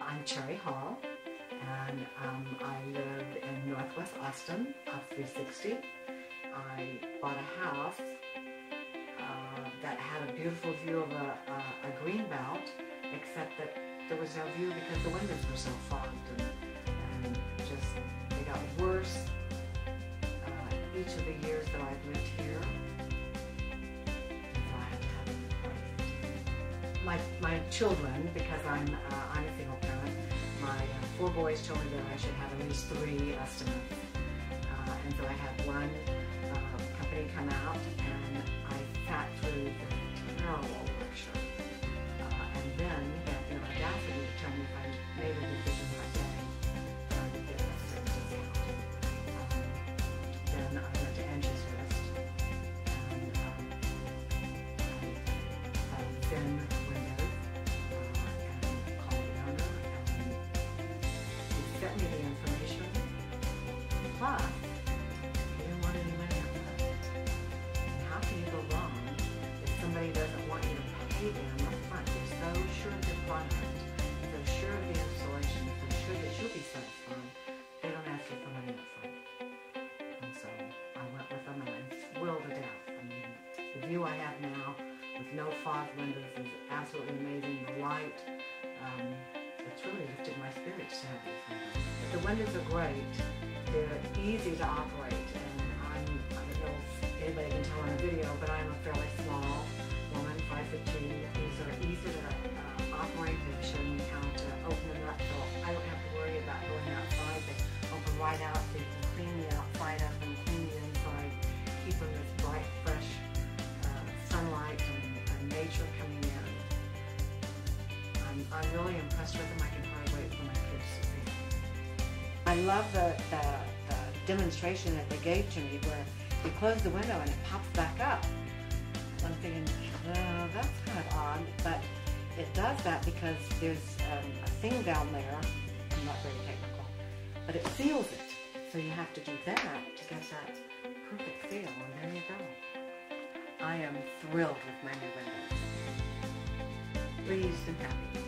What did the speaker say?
I'm Cherry Hall, and I live in Northwest Austin, up 360. I bought a house that had a beautiful view of a green belt, except that there was no view because the windows were so fogged, and just they got worse each of the years that I've lived here. So I had to have it replaced. My children, because I'm a single parent, my 4 boys told me that I should have at least 3 estimates. And so I had one company come out, and I sat through the terrible lecture. And then he had the audacity to tell me if I made a decision that day, that I would get a certain discount. Then I went to Angie's List, and I found Zen Windows, and called the owner, and he sent me the information. Plus, he didn't want any money up front. And how can you go wrong if somebody doesn't want you to pay them up front? They're so sure of their product, so sure of the installation, so sure that you'll be satisfied, they don't ask you for money up front. And so I went with them, and I'm thrilled to death. I mean, the view I have now with no fog windows is absolutely amazing. The light, it's really lifted my spirits to have these windows. But the windows are great. They're easy to operate, and I don't know if anybody can tell in a video, but I'm a fairly small woman, 5'2". These are easy to operate. They've shown me how to open them up, so I don't have to worry about going outside. They open right out, so you can clean the outside up and clean the inside, keep them with bright, fresh sunlight and nature coming in. I'm really impressed with them. I can hardly wait for my kids to see them. I love the demonstration that they gave to me where you close the window and it pops back up. I'm thinking, that's kind of odd, but it does that because there's a thing down there. I'm not very technical, but it seals it. So you have to do that to get that perfect seal, and there you go. I am thrilled with my new windows. Pleased and happy.